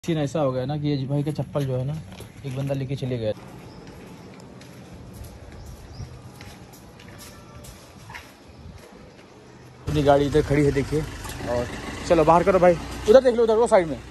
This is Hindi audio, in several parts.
सीन ऐसा हो गया ना कि ये भाई का चप्पल जो है ना एक बंदा लेके चले गया। अपनी गाड़ी इधर खड़ी है देखिए, और चलो बाहर करो भाई, उधर देख लो, उधर वो साइड में।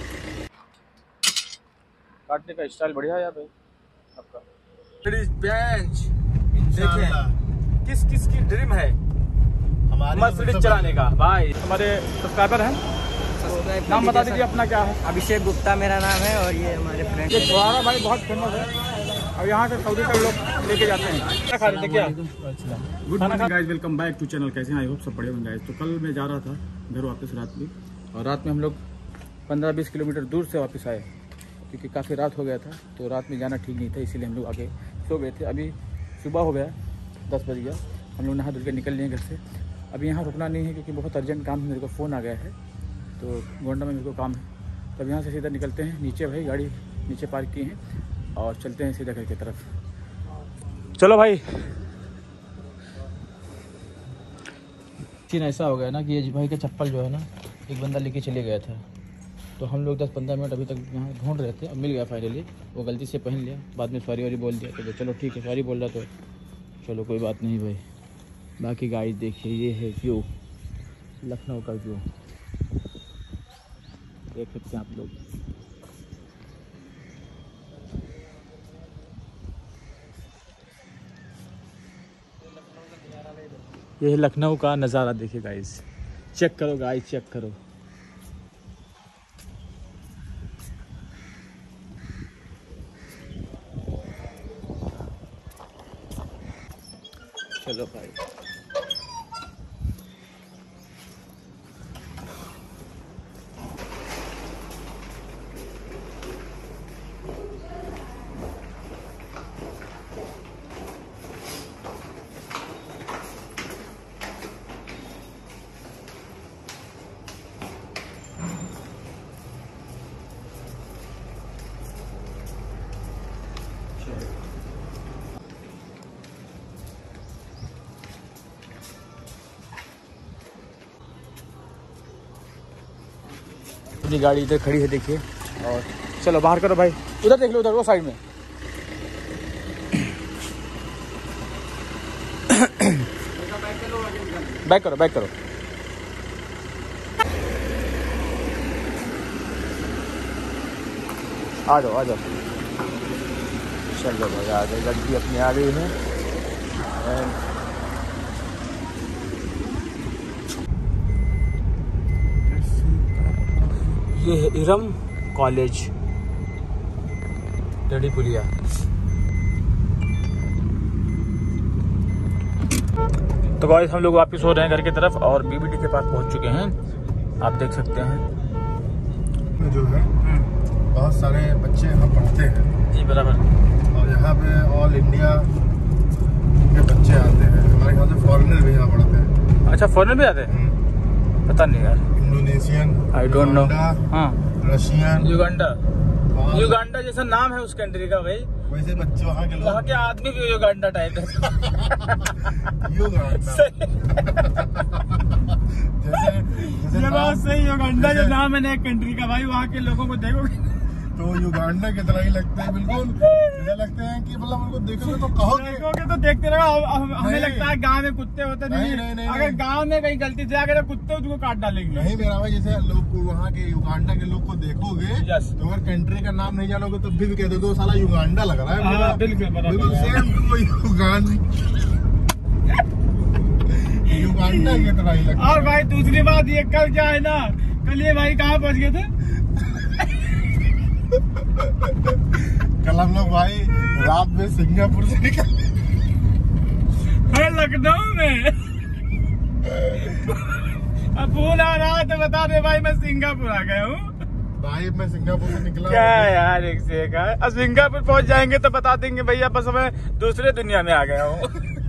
काटने का स्टाइल बढ़िया है यहाँ पे आपका। बेंच देखिए, किस किस की ड्रीम है मर्सिडीज चलाने का। भाई हमारे सब्सक्राइबर हैं, नाम बता दीजिए अपना क्या है। अभिषेक गुप्ता मेरा नाम है, और ये हमारे फ्रेंड ये छुआरा भाई बहुत फेमस है, और यहाँ से सऊदी तक लोग लेके जाते हैं। क्या खा रहे थे क्या? Good morning guys, welcome back to channel. कैसे हैं? आई होप सब बढ़िया होंगे गाइस। तो कल मैं जा रहा था घर वापस रात में, और रात में हम लोग 15-20 किलोमीटर दूर से वापस आए, क्योंकि काफ़ी रात हो गया था, तो रात में जाना ठीक नहीं था, इसीलिए हम लोग आगे सो गए थे। अभी सुबह हो गया, 10 बज गया, हम लोग नहा धुल के निकल लिए घर से। अभी यहाँ रुकना नहीं है, क्योंकि बहुत अर्जेंट काम है, मेरे को फ़ोन आ गया है, तो गोंडा में मेरे को काम है। तब यहाँ से सीधा निकलते हैं नीचे, भाई गाड़ी नीचे पार्क की है, और चलते हैं सीधा घर की तरफ। चलो भाई। सीन ऐसा हो गया ना कि ये भाई का चप्पल जो है ना एक बंदा लेके चले गया था, तो हम लोग 10-15 मिनट अभी तक यहाँ ढूंढ रहे थे। अब मिल गया फाइनली, वो गलती से पहन लिया, बाद में सॉरी वारी बोल दिया, तो चलो ठीक है, सॉरी बोल रहा तो चलो कोई बात नहीं भाई। बाकी गाइस देखिए, ये है व्यू, लखनऊ का व्यू देख सकते हैं आप लोग। ये है लखनऊ का नज़ारा, देखिए गाइस, चेक करो गाइस, चेक करो। चलो भाई, अपनी गाड़ी इधर खड़ी है देखिए, और चलो बाहर करो भाई, उधर देख लो, उधर वो साइड में। बैक करो, बैक करो। आ जाओ, आ जाओ। चलो भाई, आ गई गड्डी अपनी, आ गई है। ये है इरम कॉलेज, टेढ़ी पुलिया। तो गाइस हम लोग वापस हो रहे हैं घर की तरफ, और बीबीडी के पास पहुंच चुके हैं, आप देख सकते हैं। जो है बहुत सारे बच्चे यहाँ पढ़ते हैं जी, बराबर। और यहाँ पे ऑल इंडिया के बच्चे आते हैं, हमारे यहाँ से फॉरेनर भी यहाँ पढ़ते हैं। अच्छा, फॉरेनर भी आते हैं? पता नहीं यार, इंडोनेशियन, आई डोंट नो। हाँ, रशियन, युगांडा। युगांडा जैसा नाम है उस कंट्री का भाई, वैसे बच्चे वहाँ के लोग, वहाँ के आदमी भी युगांडा टाइप है। जैसे बात सही, युगांडा जो नाम है ना एक कंट्री का, भाई वहाँ के लोगों को देखोगे तो युगांडा की तरह ही लगते हैं, बिल्कुल मुझे लगते हैं कि मतलब उनको देखोगे तो कहोगे तो देखते रहो। हमें लगता है गांव में कुत्ते होते नहीं, अगर गांव में कहीं गलती से अगर कुत्ते तुमको काट डालेंगे। नहीं मेरा भाई, जैसे लोग वहाँ के युगांडा के लोग को देखोगे तो अगर कंट्री का नाम नहीं जानोगे तब भी कह दो साला युगांडा लग रहा है। बिल्कुल सेम युगांडा की तरह ही लगता है। और भाई दूसरी बात ये, कल क्या है ना, कल ये भाई कहाँ पहुँच गए थे? कल हम लोग भाई रात में सिंगापुर से निकले, लखनऊ में। अब फोन आ रहा है तो बता दे भाई, मैं सिंगापुर आ गया हूँ भाई। मैं सिंगापुर से निकला। क्या यार, एक से एक है। अब सिंगापुर पहुंच जाएंगे तो बता देंगे भैया, बस मैं दूसरे दुनिया में आ गया हूँ।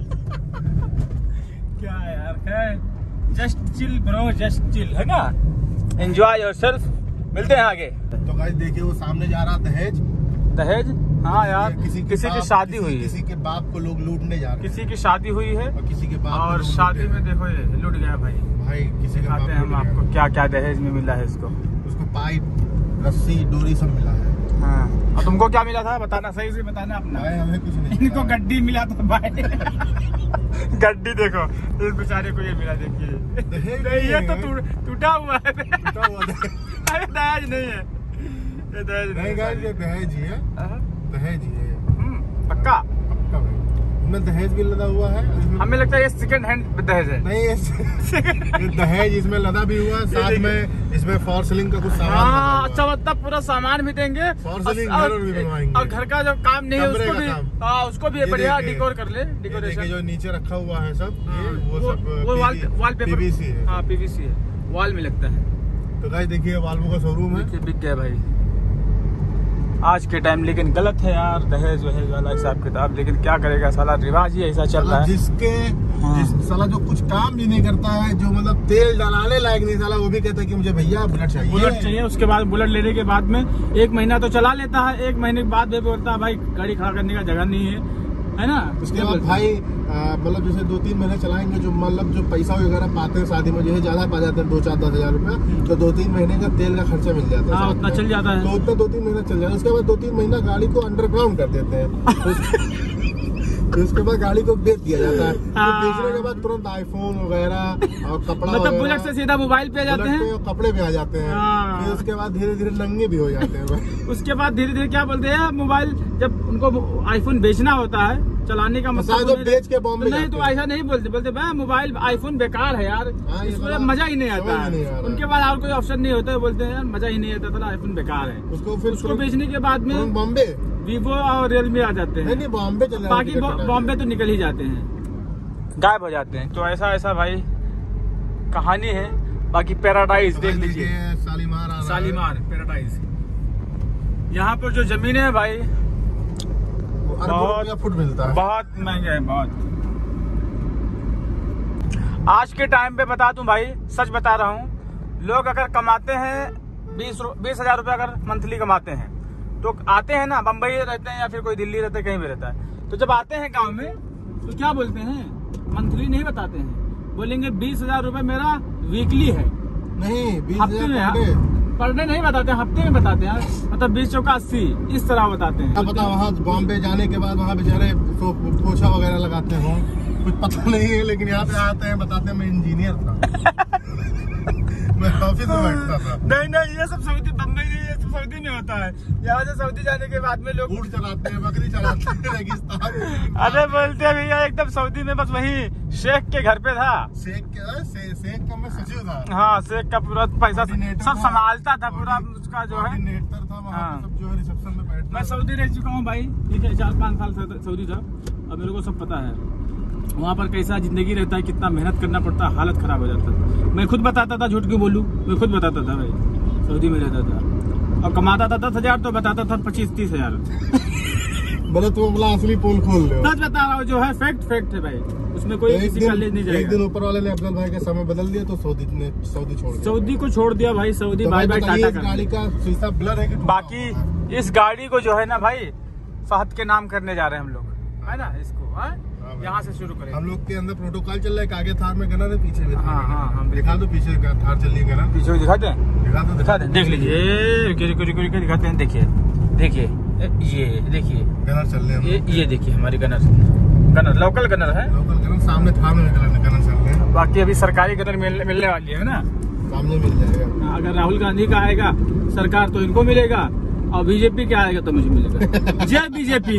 क्या यार है, just chill bro, just chill, है ना, एंजॉय योरसेल्फ। मिलते हैं आगे। तो गाइस देखिए, वो सामने जा रहा दहेज। दहेज? हाँ यार, किसी की शादी हुई है, किसी के बाप को लोग लूटने जा रहे हैं, किसी की शादी हुई है, और किसी के बाप, और शादी में देखो ये लूट गया भाई। भाई किसी के बाप दिखाते हैं हम आपको क्या क्या दहेज में मिला है इसको। उसको पाइप रस्सी डोरी सब मिला है। हाँ, और तुमको क्या मिला था बताना, सही से बताना अपना। भाई हमें कुछ नहीं। इनको गड्डी मिला था भाई। गड्डी देखो, इस बेचारे को ये मिला, देखिए ये तो टूटा हुआ है। अरे दहेज नहीं है, ये दहेज नहीं गाइस, ये दहेज ही है, दहेज ही है। पक्का पक्का भाई, इसमें दहेज भी लदा हुआ है। हमें लगता है ये सेकंड हैंड दहेज है। नहीं, ये दहेज इसमें लदा भी हुआ है, साथ में इसमें फॉर सीलिंग का कुछ सामान। हाँ, अच्छा, मतलब पूरा सामान भी देंगे, फॉर सीलिंग घर भी बनवाएंगे, और घर का जो काम नहीं है उसको भी, हाँ उसको भी बढ़िया डेकोर कर ले, डेकोरेशन। जो नीचे रखा हुआ है सब, वो सब वो वॉल पेपर पीवीसी है। हाँ, पीवीसी है, वॉल में लगता है। तो गाइस देखिए, वाल्वो का शोरूम है, बिक गया भाई आज के टाइम। लेकिन गलत है यार दहेज वहेज वाला हिसाब किताब, लेकिन क्या करेगा, साला रिवाज ही ऐसा चल रहा है। जिस साला जो कुछ काम भी नहीं करता है, जो मतलब तेल डालने लायक नहीं, साला वो भी कहता है कि मुझे भैया बुलेट चाहिए। उसके बाद बुलेट लेने के बाद में 1 महीना तो चला लेता है, 1 महीने के बाद भी बोलता है भाई गाड़ी खड़ा करने का जगह नहीं है ना। उसके बाद भाई मतलब जैसे 2-3 महीने चलाएंगे, जो मतलब जो पैसा वगैरह पाते हैं शादी में, जो है ज्यादा पा जाते हैं 2-4-10 हजार रुपया, तो 2-3 महीने का तेल का खर्चा मिल जाता है। हाँ, उतना चल जाता है, तो उतना 2-3 महीना चल जाता है। उसके बाद 2-3 महीना गाड़ी को अंडरग्राउंड कर देते हैं। तो उसके बाद गाड़ी को बेच दिया जाता है। तो बेचने के बाद तुरंत आईफोन वगैरह और कपड़ा, मतलब बुलेट से सीधा मोबाइल पे आ जाते हैं, कपड़े पे आ जाते हैं। फिर उसके बाद धीरे धीरे नंगे भी हो जाते हैं। उसके बाद धीरे धीरे क्या बोलते हैं, मोबाइल जब उनको आईफोन बेचना होता है, चलाने का मतलब तो बेच के बॉम्बे नहीं, तो ऐसा नहीं बोलते भाई मोबाइल आईफोन बेकार है यार, इसमें मजा ही नहीं आता है। उनके बाद और कोई ऑप्शन नहीं होता है, बोलते हैं यार मजा ही नहीं आता था, आईफोन बेकार है। उसको बेचने के बाद में बॉम्बे, वीवो और रियलमी आ जाते हैं। नहीं बॉम्बे चले, बाकी बॉम्बे तो निकल ही जाते हैं, गायब हो जाते हैं। तो ऐसा भाई कहानी है। बाकी पैराडाइज देख लीजिए, शालीमार पैराडाइज। यहाँ पर जो जमीन है भाई बहुत फुट मिलता है, बहुत महंगा है, बहुत। आज के टाइम पे बता दूं भाई, सच बता रहा हूँ, लोग अगर कमाते हैं 20 हजार रुपये अगर मंथली कमाते हैं, तो आते हैं ना, बम्बई रहते हैं या फिर कोई दिल्ली रहते हैं, कहीं भी रहता है, तो जब आते हैं गांव में तो क्या बोलते हैं, मंथली नहीं बताते हैं, बोलेंगे 20 हजार रुपये मेरा वीकली है। नहीं, 20 हफ्ते में, पर डे नहीं बताते, हफ्ते में बताते हैं, मतलब 20 चौका 80, इस तरह बताते हैं। पता वहाँ बॉम्बे जाने के बाद वहाँ बेचारे तो पोछा वगैरह लगाते हों, कुछ पता नहीं है, लेकिन यहाँ पे आते हैं बताते हैं मैं इंजीनियर था। मैं ऑफिस में बैठता था। नहीं, ये सब सऊदी, बम्बई नहीं, ये सब सऊदी में होता है। यहाँ से सऊदी जाने के बाद में लोग ऊँट चलाते हैं, बकरी चलाते हैं, रेगिस्तान। अरे बोलते हैं भैया एकदम सऊदी में, बस वही शेख के घर पे था, शेख का मैं सचिव था। हाँ, शेख का पूरा पैसा सब संभालता था, पूरा उसका जो है था वहाँ सब जो है रिसेप्शन में बैठता। मैं सऊदी रह चुका हूँ भाई, ठीक है, 4-5 साल सऊदी था, अब मेरे को सब पता है वहाँ पर कैसा जिंदगी रहता है, कितना मेहनत करना पड़ता है, हालत खराब हो जाता है। मैं खुद बताता था, झूठ क्यों बोलूँ, मैं खुद बताता था भाई, सऊदी में रहता था और कमाता था 10 हजार, तो बताता था 25-30 हजार। बोले तुम अपना असली पोल खोल लो। सच बता रहा हूँ, जो है फैक्ट है भाई, उसमें कोई किसी का ले नहीं जाएगा। एक दिन ऊपर वाले ने अफजल भाई का समय बदल दिया, तो सऊदी छोड़ दिया, सऊदी को छोड़ दिया भाई, सऊदी बाय बाय टाटा कर। गाड़ी का शीशा ब्लर है। बाकी इस गाड़ी को जो है ना भाई, फहद के नाम करने जा रहे हैं हम लोग, है ना, इसको यहाँ से शुरू करें। हम लोग के अंदर प्रोटोकॉल चल रहा है, आगे थार में गनर है, पीछे भी। हाँ, हम दिखा दो पीछे का थार चल रही है, गनर पीछे दिखाते हैं, दिखा दो, देख लीजिए, रुकिए दिखाते हैं। देखिए ये देखिए गनर चल रहे हैं, ये देखिए हमारी गनर लोकल गनर है, सामने थार में गनर चल रहे हैं। बाकी अभी सरकारी गनर मिलने वाली है ना, सामने मिल जाएगा। अगर राहुल गांधी का आएगा सरकार तो इनको मिलेगा, और बीजेपी क्या आएगा तो मुझे मिलेगा। जय बीजेपी।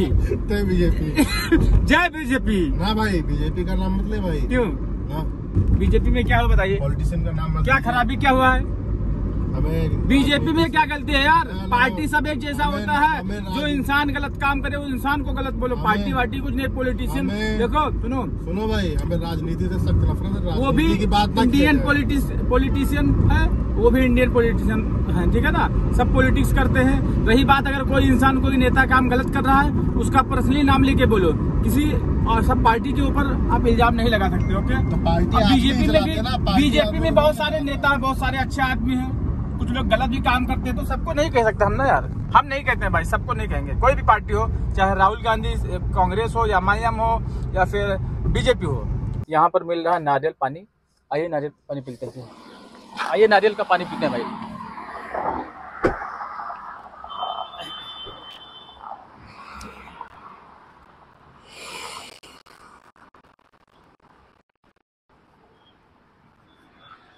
जय बीजेपी। ना भाई, बीजेपी का नाम मत ले भाई। क्यों? बीजेपी में क्या हो बताइए, पॉलिटिशियन का नाम मत। क्या खराबी क्या हुआ है हमें? बीजेपी में क्या गलती है यार? पार्टी सब एक जैसा होता है, जो इंसान गलत काम करे वो इंसान को गलत बोलो, पार्टी वार्टी कुछ नहीं, पॉलिटिशियन। देखो सुनो भाई, हमें राजनीति से सख्त नफरत है, वो भी इंडियन पॉलिटिशियन है, वो भी इंडियन पॉलिटिशियन है, ठीक है ना, सब पॉलिटिक्स करते हैं। रही बात अगर कोई इंसान कोई नेता काम गलत कर रहा है, उसका पर्सनली नाम लेके बोलो, किसी और सब पार्टी के ऊपर आप इल्जाम नहीं लगा सकते, ओके? तो बीजेपी में बहुत सारे नेता हैं, बहुत सारे अच्छे आदमी हैं, कुछ लोग गलत भी काम करते हैं, तो सबको नहीं कह सकते हम ना यार, हम नहीं कहते हैं भाई, सबको नहीं कहेंगे। कोई भी पार्टी हो, चाहे राहुल गांधी कांग्रेस हो या मायाम हो या फिर बीजेपी हो। यहाँ पर मिल रहा है नारियल पानी, आइए नारियल पानी पीते हैं, आइए नारियल का पानी पीते हैं भाई।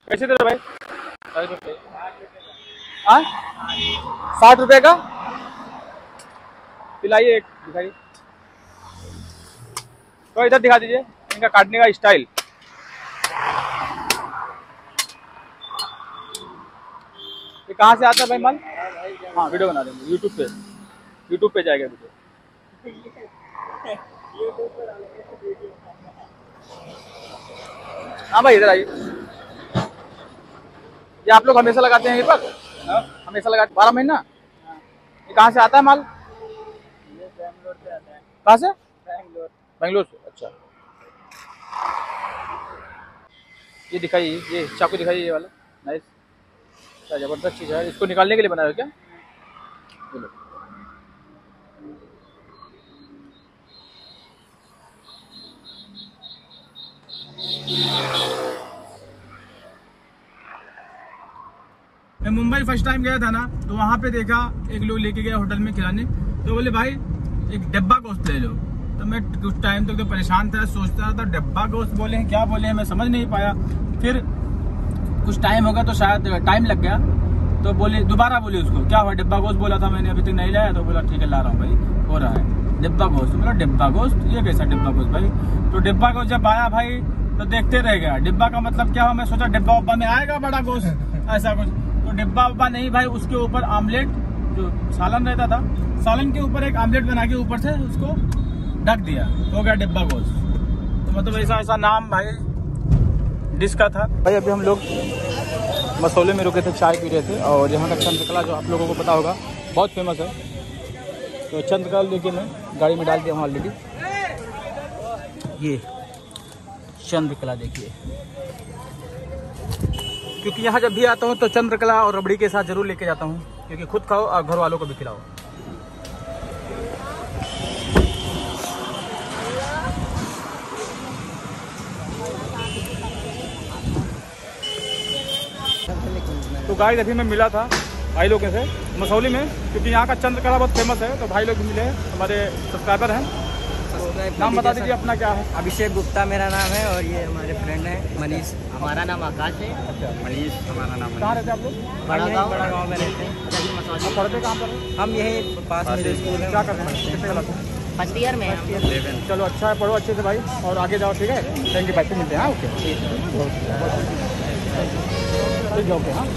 कैसे दे रहे भाई? 60 रुपये। हाँ 60 रुपये का पिलाइए, एक दिखाइए तो इधर दिखा दीजिए इनका काटने का स्टाइल। ये कहाँ से आता है भाई माल? हाँ वीडियो बना देंगे यूट्यूब पे जाएगा वीडियो। हाँ भाई इधर आइए। ये आप लोग हमेशा लगाते हैं ये पर? हमेशा लगाते 12 महीना? ये कहाँ से आता है माल? बेंगलोर से आता है। कहाँ से? बेंगलोर से। अच्छा ये दिखाइए, ये चाकू दिखाइए, ये वाला नाइस, क्या जबरदस्त चीज़ है। इसको निकालने के लिए बनाया हो क्या? बोलो। मैं मुंबई फर्स्ट टाइम गया था ना, तो वहाँ पे देखा एक लोग लेके गया होटल में खिलाने, तो बोले भाई एक डब्बा गोश्त ले लो। तो मैं कुछ टाइम तक तो परेशान था, सोचता था डब्बा गोश्त बोले हैं क्या बोले हैं, मैं समझ नहीं पाया। फिर कुछ टाइम होगा तो शायद टाइम लग गया, तो बोले दोबारा बोले उसको क्या हुआ डब्बा गोश्त बोला था मैंने, अभी तक नहीं लाया। तो बोला ठीक है ला रहा हूँ भाई, हो रहा है डब्बा गोश्त। बोला डब्बा गोश्त, ये कैसा डब्बा गोश्त भाई? तो डब्बा गोश्त जब आया भाई तो देखते रह गया, डिब्बा का मतलब क्या हुआ, मैं सोचा डिब्बा उब्बा में आएगा बड़ा गोश्त ऐसा कुछ, तो डिब्बा उब्बा नहीं भाई, उसके ऊपर आमलेट जो सालन रहता था, सालन के ऊपर एक आमलेट बना के ऊपर से उसको ढक दिया, हो गया डिब्बा गोश्त। तो मतलब ऐसा नाम भाई डिश का था। भाई अभी हम लोग मसौले में रुके थे, चाय पी रहे थे, और यहाँ का चंद्रकला जो आप लोगों को पता होगा बहुत फेमस है, तो चंद्रकला लेके मैं गाड़ी में डाल दिया हूँ ऑलरेडी। ये चंद्रकला देखिए, क्योंकि यहाँ जब भी आता हूँ तो चंद्रकला और रबड़ी के साथ जरूर लेके जाता हूँ, क्योंकि खुद खाओ और घर वालों को भी खिलाओ। तो गाइस अभी मैं मिला था भाई लोगों से मसौली में, क्योंकि यहाँ का चंद्रकला बहुत फेमस है, तो भाई लोग भी मिले हैं, हमारे सब्सक्राइबर हैं। नाम बता दीजिए अपना क्या है? अभिषेक गुप्ता मेरा नाम है, और ये हमारे फ्रेंड है मनीष। हमारा नाम आकाश है। अच्छा मनीष हमारा नाम। कहाँ रहते हैं आप लोग? बड़ा गाँव में रहते हैं। आप पढ़ते कहाँ पर? हम यही पास में स्कूल है। क्या करते हैं, कितने क्लास में? फर्स्ट ईयर में। चलो अच्छा है, पढ़ो अच्छे से भाई और आगे जाओ, ठीक है? थैंक यू भाई, मिलते हैं। ओके ठीक है, ओके। हाँ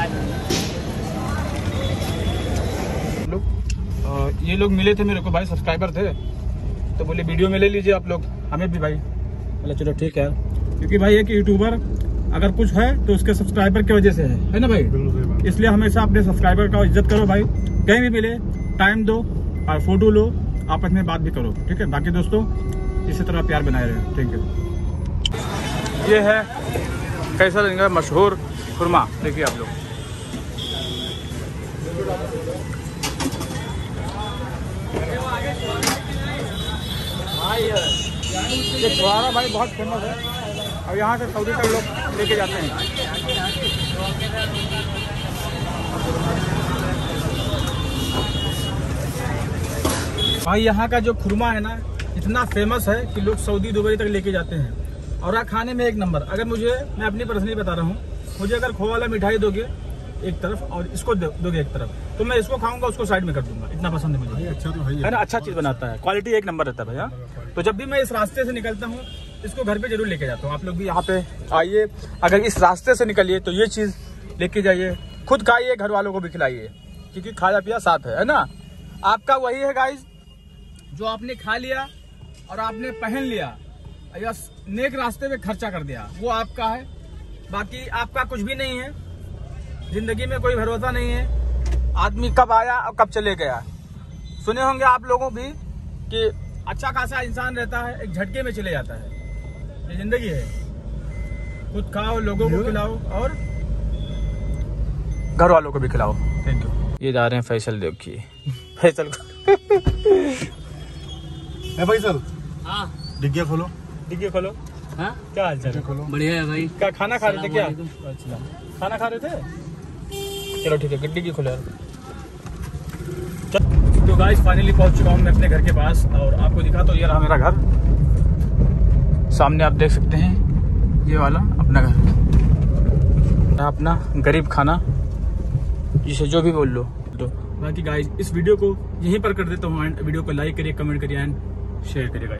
ये लोग मिले थे मेरे को भाई, सब्सक्राइबर थे, तो बोले वीडियो में ले लीजिए आप लोग, हमें भी भाई। बोले चलो ठीक है, क्योंकि भाई एक यूट्यूबर अगर कुछ है तो उसके सब्सक्राइबर की वजह से है ना भाई? इसलिए हमेशा अपने सब्सक्राइबर का इज्जत करो भाई, कहीं भी मिले टाइम दो और फोटो लो, आपस में बात भी करो, ठीक है? बाकी दोस्तों इसी तरह प्यार बनाए रहे। Thank you. ये है कैसर का मशहूर खुरमा, देखिए आप लोग। ये छुहारा भाई बहुत फेमस है, और यहाँ से सऊदी तक लोग लेके जाते हैं। भाई यहाँ का जो खुरमा है ना इतना फेमस है कि लोग सऊदी दुबई तक लेके जाते हैं, और खाने में एक नंबर। अगर मैं अपनी पर्सनली बता रहा हूँ, मुझे अगर खोआ वाला मिठाई दोगे एक तरफ और इसको दोगे एक तरफ, तो मैं इसको खाऊंगा, उसको साइड में कर दूंगा, इतना पसंद है मुझे। अच्छा तो है ना, अच्छा चीज बनाता है, क्वालिटी एक नंबर रहता है भैया। तो जब भी मैं इस रास्ते से निकलता हूँ इसको घर पे जरूर लेके जाता हूँ। आप लोग भी यहाँ पे आइए, अगर इस रास्ते से निकलिए तो ये चीज लेके जाइए, खुद खाइए, घर वालों को भी खिलाइए, क्योंकि खाया पिया साथ है ना? आपका वही है गाइज, जो आपने खा लिया और आपने पहन लिया या नेक रास्ते पे खर्चा कर दिया, वो आपका है। बाकी आपका कुछ भी नहीं है। जिंदगी में कोई भरोसा नहीं है, आदमी कब आया और कब चले गया। सुने होंगे आप लोगों भी कि अच्छा खासा इंसान रहता है, एक झटके में चले जाता है। ये जिंदगी है, खुद खाओ, लोगों को खिलाओ और घर वालों को भी खिलाओ। Thank you. ये जा रहे हैं फैसल, देखिए फैसल को। फैसल हाँ डिग्गी खोलो, डिग्गी खोलो। हाँ क्या हाल चाल? बढ़िया है भाई। क्या खाना खा रहे थे क्या? अच्छा खाना खा रहे थे, चलो ठीक है, डिग्गी खोलो यार। तो गाइस फाइनली पहुंच चुका हूँ मैं अपने घर के पास, और आपको दिखा तो ये रहा मेरा घर, सामने आप देख सकते हैं, ये वाला अपना घर। अपना गरीब खाना, जिसे जो भी बोल लो। तो बाकी गाइज इस वीडियो को यहीं पर कर देता हूँ एंड वीडियो को लाइक करिए, कमेंट करिए एंड शेयर करिएगा।